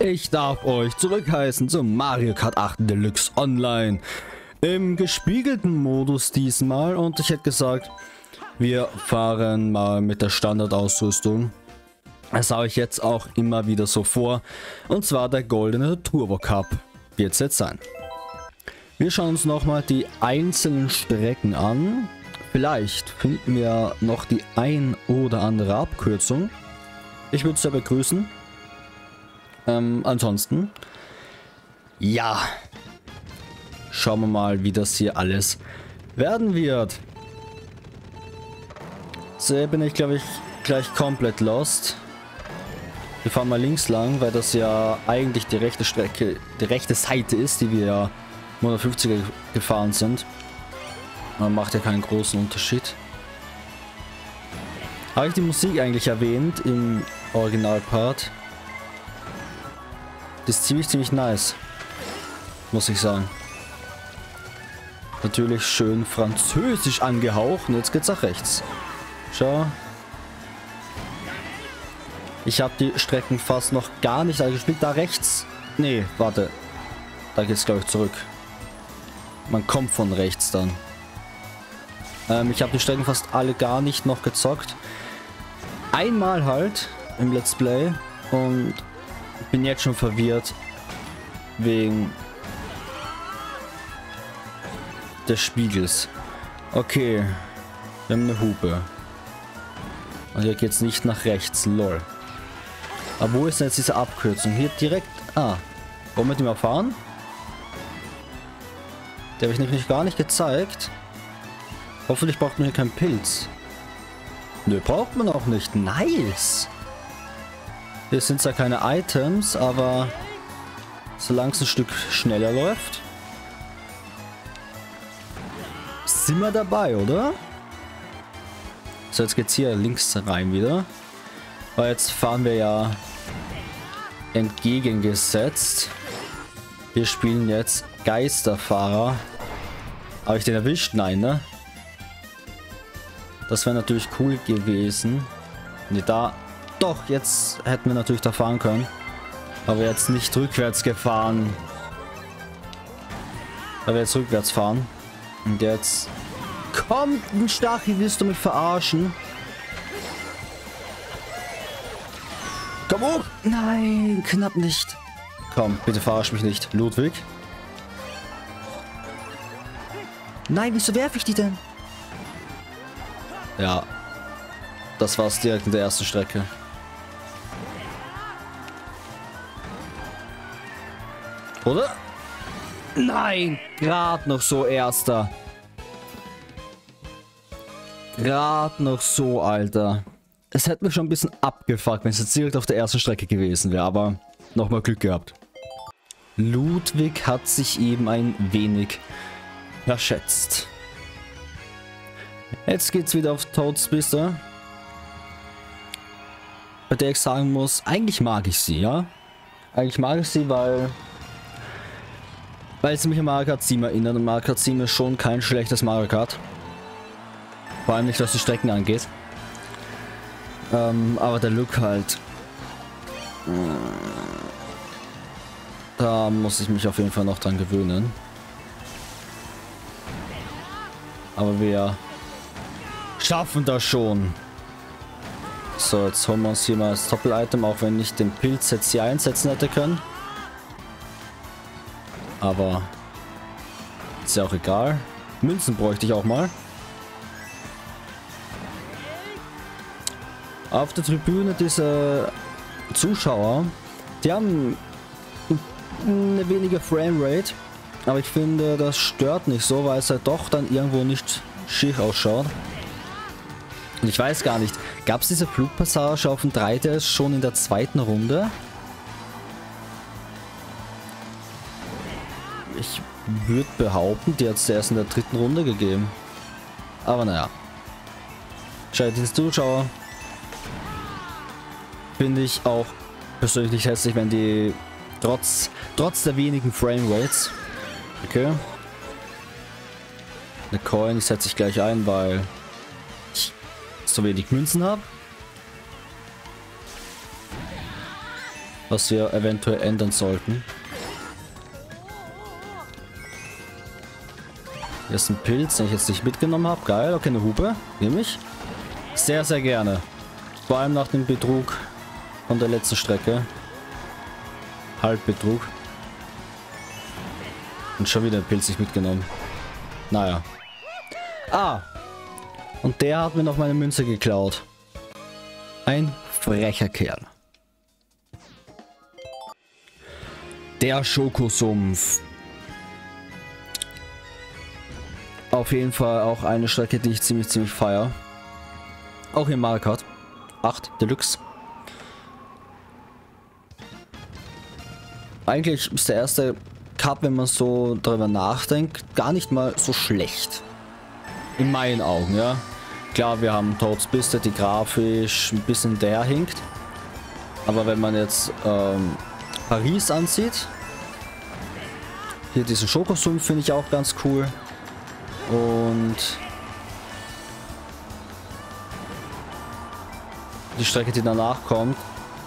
Ich darf euch zurückheißen zum Mario Kart 8 Deluxe Online. Im gespiegelten Modus diesmal, und ich hätte gesagt, wir fahren mal mit der Standardausrüstung. Das habe ich jetzt auch immer wieder so vor, und zwar der goldene Turbo Cup wird es jetzt sein. Wir schauen uns nochmal die einzelnen Strecken an. Vielleicht finden wir noch die ein oder andere Abkürzung. Ich würde es sehr begrüßen. Ansonsten, ja, schauen wir mal, wie das hier alles werden wird. So, bin ich, glaube ich, gleich komplett lost. Wir fahren mal links lang, weil das ja eigentlich die rechte Strecke, die rechte Seite ist, die wir ja 150er gefahren sind. Man macht ja keinen großen Unterschied. Habe ich die Musik eigentlich erwähnt im Originalpart? Das ist ziemlich nice, muss ich sagen. Natürlich schön französisch angehaucht. Und jetzt geht's nach rechts. Schau. Ich habe die Strecken fast noch gar nicht gespielt. Da rechts. Nee, warte. Da geht's, glaube ich, zurück. Man kommt von rechts dann. Ich habe die Strecken fast alle gar nicht noch gezockt. Einmal halt im Let's Play. Und bin jetzt schon verwirrt wegen des Spiegels. Okay, wir haben eine Hupe. Und hier geht es nicht nach rechts, lol. Aber wo ist denn jetzt diese Abkürzung? Hier direkt... Ah, wollen wir die mal fahren? Der habe ich nämlich gar nicht gezeigt. Hoffentlich braucht man hier keinen Pilz. Nö, braucht man auch nicht. Nice! Hier sind zwar keine Items, aber solange es ein Stück schneller läuft, sind wir dabei, oder? So, jetzt geht's hier links rein wieder. Weil jetzt fahren wir ja entgegengesetzt. Wir spielen jetzt Geisterfahrer. Habe ich den erwischt? Nein, ne? Das wäre natürlich cool gewesen. Ne, da... Doch, jetzt hätten wir natürlich da fahren können. Aber jetzt nicht rückwärts gefahren. Weil wir jetzt rückwärts fahren. Und jetzt... Kommt ein Stachel, willst du mich verarschen? Komm hoch! Nein, knapp nicht. Komm, bitte verarsch mich nicht. Ludwig? Nein, wieso werfe ich die denn? Ja. Das war's direkt in der ersten Strecke. Oder? Nein! Gerade noch so, Erster. Gerade noch so, Alter. Es hätte mich schon ein bisschen abgefuckt, wenn es jetzt direkt auf der ersten Strecke gewesen wäre, aber nochmal Glück gehabt. Ludwig hat sich eben ein wenig verschätzt. Jetzt geht's wieder auf Toadspister. Bei der ich sagen muss, eigentlich mag ich sie, ja? Eigentlich mag ich sie, weil sie mich an Mario Kart 7 erinnert, und Mario Kart 7 ist schon kein schlechtes Mario Kart. Vor allem nicht, was die Strecken angeht. Aber der Look halt... Da muss ich mich auf jeden Fall noch dran gewöhnen. Aber wir schaffen das schon. So, jetzt holen wir uns hier mal das Doppel-Item, auch wenn ich den Pilz jetzt hier einsetzen hätte können. Aber ist ja auch egal. Münzen bräuchte ich auch mal. Auf der Tribüne diese Zuschauer, die haben eine weniger Framerate, aber ich finde, das stört nicht so, weil es halt doch dann irgendwo nicht schick ausschaut. Und ich weiß gar nicht, gab es diese Flugpassage auf dem 3DS schon in der zweiten Runde? Ich würde behaupten, die hat es erst in der dritten Runde gegeben. Aber naja. Schau, diese Zuschauer finde ich auch persönlich hässlich, wenn die trotz der wenigen Framerates. Okay. Eine Coin, ich setze ich gleich ein, weil ich so wenig Münzen habe. was wir eventuell ändern sollten. Hier ist ein Pilz, den ich jetzt nicht mitgenommen habe. Geil, okay, eine Hupe. Nehme ich. Sehr, sehr gerne. Vor allem nach dem Betrug von der letzten Strecke. Halbbetrug. Und schon wieder ein Pilz nicht mitgenommen. Naja. Ah! Und der hat mir noch meine Münze geklaut. Ein frecher Kerl. Der Schokosumpf. Auf jeden Fall auch eine Strecke, die ich ziemlich feiere. Auch in Mario Kart 8 Deluxe. Eigentlich ist der erste Cup, wenn man so darüber nachdenkt, gar nicht mal so schlecht. In meinen Augen, ja. Klar, wir haben Toads Piste, die grafisch ein bisschen der hinkt. Aber wenn man jetzt Paris ansieht, hier diesen Schokosumpf finde ich auch ganz cool. Und die Strecke, die danach kommt,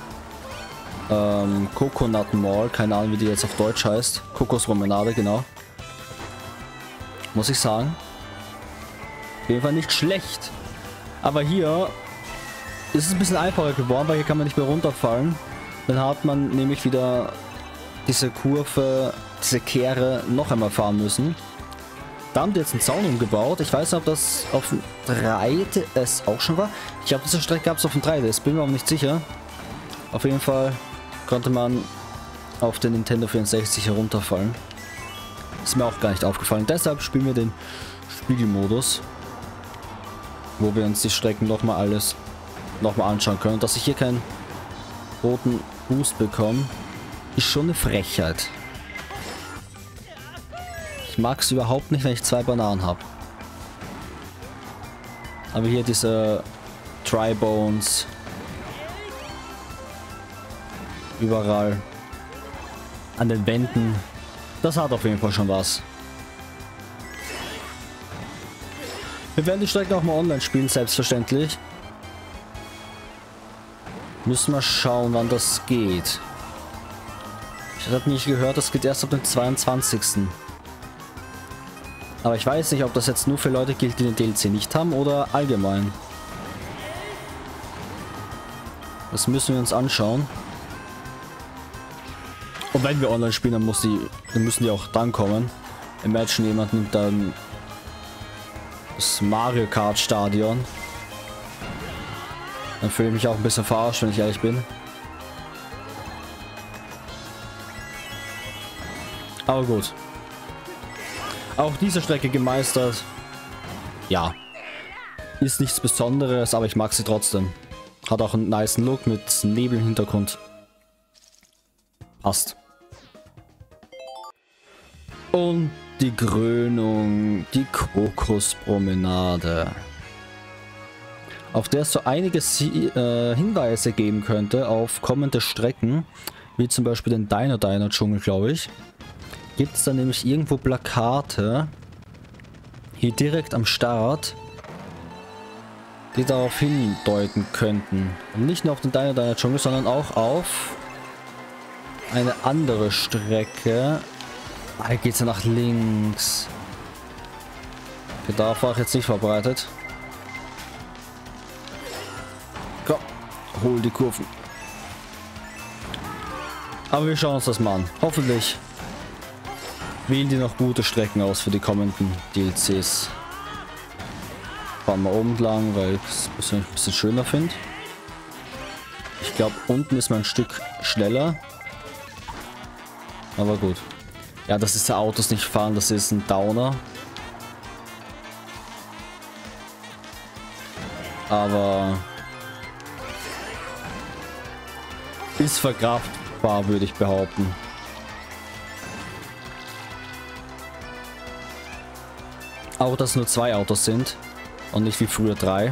Coconut Mall, keine Ahnung, wie die jetzt auf Deutsch heißt. Kokospromenade, genau. Muss ich sagen. Auf jeden Fall nicht schlecht. Aber hier ist es ein bisschen einfacher geworden, weil hier kann man nicht mehr runterfallen. Dann hat man nämlich wieder diese Kurve, diese Kehre noch einmal fahren müssen. Da haben die jetzt einen Zaun umgebaut. Ich weiß nicht, ob das auf dem 3DS auch schon war. Ich glaube, diese Strecke gab es auf dem 3DS. Bin mir auch nicht sicher. Auf jeden Fall konnte man auf den Nintendo 64 herunterfallen. Ist mir auch gar nicht aufgefallen. Deshalb spielen wir den Spiegelmodus, wo wir uns die Strecken nochmal anschauen können. Und dass ich hier keinen roten Boost bekomme, ist schon eine Frechheit. Ich mag es überhaupt nicht, wenn ich 2 Bananen habe. Aber hier diese Tri-Bones. Überall. An den Wänden. Das hat auf jeden Fall schon was. Wir werden die Strecke auch mal online spielen, selbstverständlich. Müssen wir schauen, wann das geht. Ich habe nicht gehört, das geht erst ab dem 22. Aber ich weiß nicht, ob das jetzt nur für Leute gilt, die den DLC nicht haben oder allgemein. Das müssen wir uns anschauen. Und wenn wir online spielen, dann müssen die auch dann kommen. Imagine, jemand nimmt dann das Mario Kart Stadion. Dann fühle ich mich auch ein bisschen verarscht, wenn ich ehrlich bin. Aber gut. Auch diese Strecke gemeistert. Ja. Ist nichts Besonderes, aber ich mag sie trotzdem. Hat auch einen nice Look mit Nebel im Hintergrund. Passt. Und die Krönung, die Kokospromenade. Auf der es so einige Hinweise geben könnte auf kommende Strecken. Wie zum Beispiel den Dino Dschungel, glaube ich. Gibt es da nämlich irgendwo Plakate. Hier direkt am Start. Die darauf hindeuten könnten. Und nicht nur auf den Dino Dschungel, sondern auch auf eine andere Strecke. Hier geht es ja nach links. Okay, da war ich jetzt nicht verbreitet. Komm, hol die Kurven. Aber wir schauen uns das mal an. Hoffentlich wählen die noch gute Strecken aus für die kommenden DLCs. Fahren wir oben lang, weil ich es ein bisschen schöner finde. Ich glaube, unten ist man ein Stück schneller. Aber gut. Ja, das ist der Autos nicht fahren, das ist ein Downer. Aber ist verkraftbar, würde ich behaupten. Auch, dass nur 2 Autos sind und nicht wie früher 3.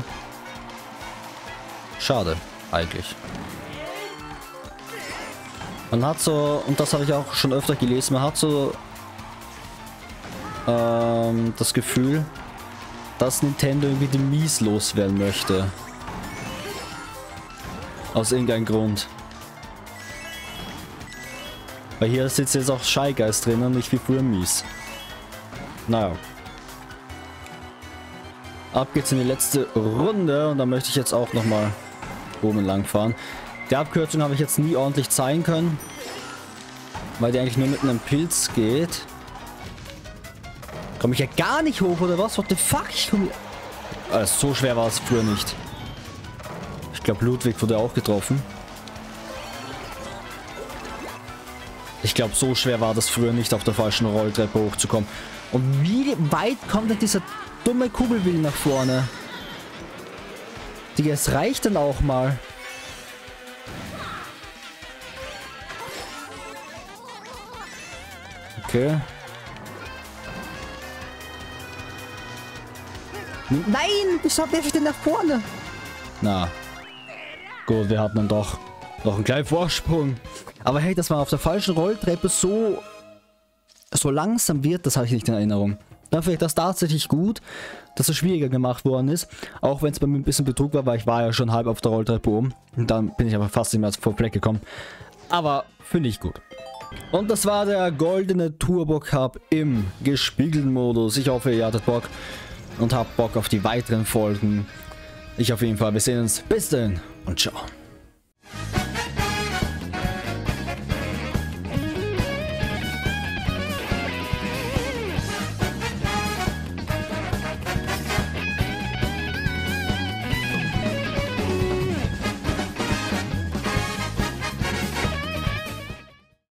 Schade, eigentlich. Man hat so, und das habe ich auch schon öfter gelesen, man hat so das Gefühl, dass Nintendo irgendwie die Mies loswerden möchte. Aus irgendeinem Grund. Weil hier sitzt jetzt auch Shy Guys drin und nicht wie früher mies. Naja. Ab geht's in die letzte Runde und da möchte ich jetzt auch nochmal oben lang fahren. Die Abkürzung habe ich jetzt nie ordentlich zeigen können. Weil die eigentlich nur mit einem Pilz geht. Komme ich ja gar nicht hoch, oder was? What the fuck? Also, so schwer war es früher nicht. Ich glaube, Ludwig wurde auch getroffen. Ich glaube, so schwer war das früher nicht, auf der falschen Rolltreppe hochzukommen. Und wie weit kommt denn dieser dumme Kugelwillen nach vorne? Digga, es reicht dann auch mal. Okay. Nein! Wieso werfe ich denn nach vorne? Na. Gut, wir hatten dann doch noch einen kleinen Vorsprung. Aber hey, dass man auf der falschen Rolltreppe so langsam wird, das habe ich nicht in Erinnerung. Dann finde ich das tatsächlich gut, dass es schwieriger gemacht worden ist. Auch wenn es bei mir ein bisschen Betrug war, weil ich war ja schon halb auf der Rolltreppe oben. Und dann bin ich aber fast nicht mehr vor Fleck gekommen. Aber finde ich gut. Und das war der goldene Turbo Cup im gespiegelten Modus. Ich hoffe, ihr hattet Bock und habt Bock auf die weiteren Folgen. Ich auf jeden Fall. Wir sehen uns. Bis dann und ciao.